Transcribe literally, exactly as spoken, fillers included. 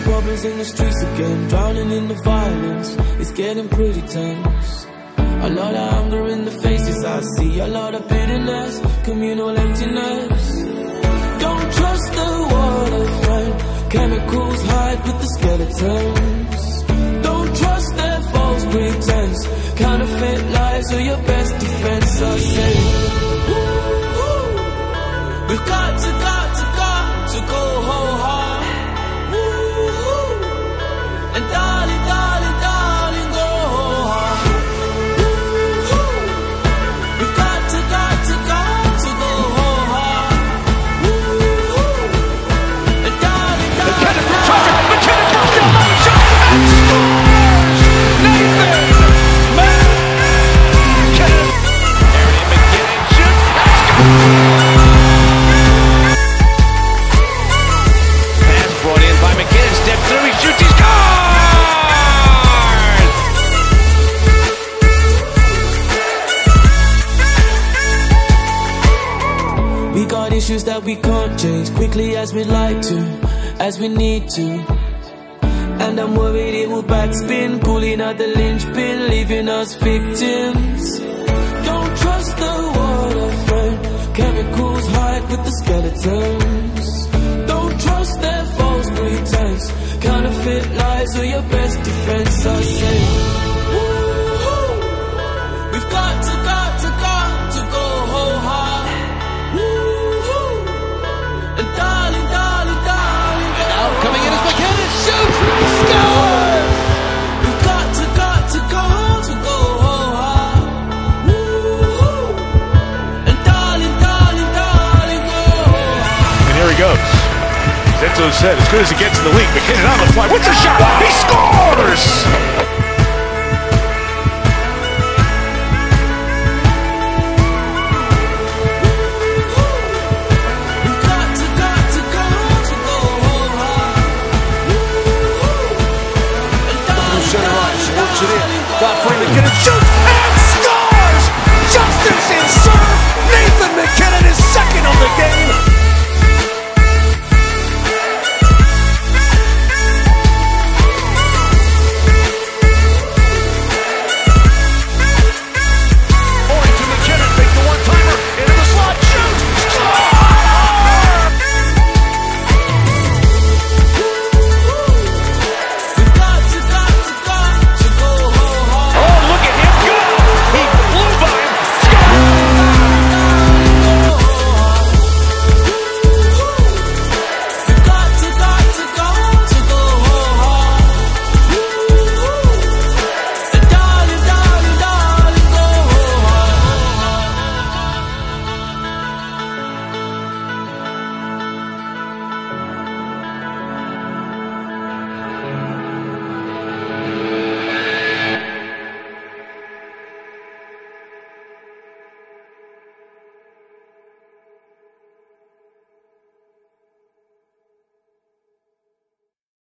problems in the streets again, drowning in the violence. It's getting pretty tense. A lot of anger in the faces I see, a lot of bitterness, communal emptiness. Don't trust the water, friend. Chemicals hide with the skeletons. Don't trust their false pretense. Counterfeit lies are your best defense. I say, woo-hoo. We've got to, got to, got to go whole hard. Woo-hoo. And darling, darling, darling, go hard. Woo-hoo. We've got to, got to, got to go whole hard. Woo-hoo. And darling, darling, McKinnon from traffic. McKinnon comes down on the shot and scores! Nathan McKinnon. Harry McKinnon shoots. Pass brought in by McKinnon. Step through. He shoots. He scores! we got issues that we can't change quickly as we'd like to, as we need to. And I'm worried it will backspin, pulling out the linchpin, leaving us victims. Don't trust the water, friend. Chemicals hide with the skeletons. Don't trust their false pretense. Counterfeit lies are your best defense. I say, woo-hoo. We've got to, got to, got to go whole hard. Woo-hoo. And darling, darling, darling, And now coming in is McKinnon. Shoots. Scores! we've got to, got to, got to go whole hard. Woo-hoo. And darling, darling, darling, go hard. And here he goes. Zenzo said, as good as he gets in the league, McKinnon on the fly. What's a shot? He scores!